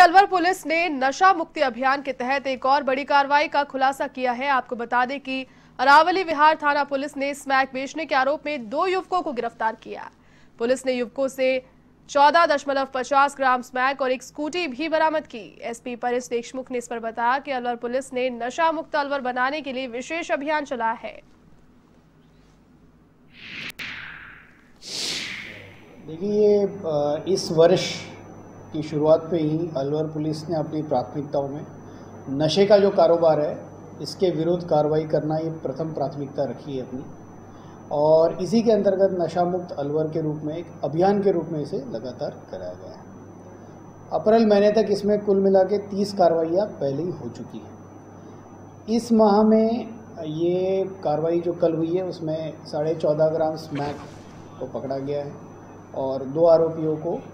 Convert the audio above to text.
Alwar police ने नशा मुक्ति अभियान के तहत एक और बड़ी कार्रवाई का खुलासा किया है। आपको बता दें कि अरावली विहार थाना पुलिस ने स्मैक बेचने के आरोप में 2 युवकों को गिरफ्तार किया। पुलिस ने युवकों से 14.50 ग्राम स्मैक और एक स्कूटी भी बरामद की। एसपी परेश देशमुख ने इस पर बताया कि अलवर पुलिस ने नशा मुक्त अलवर बनाने के लिए विशेष अभियान चलाया है। देखिए, इस वर्ष की शुरुआत पे ही अलवर पुलिस ने अपनी प्राथमिकताओं में नशे का जो कारोबार है इसके विरुद्ध कार्रवाई करना ये प्रथम प्राथमिकता रखी है अपनी, और इसी के अंतर्गत नशा मुक्त अलवर के रूप में एक अभियान के रूप में इसे लगातार कराया गया है। अप्रैल महीने तक इसमें कुल मिला के 30 कार्रवाइयाँ पहले ही हो चुकी हैं। इस माह में ये कार्रवाई जो कल हुई है उसमें 14.5 ग्राम स्मैक को पकड़ा गया है और 2 आरोपियों को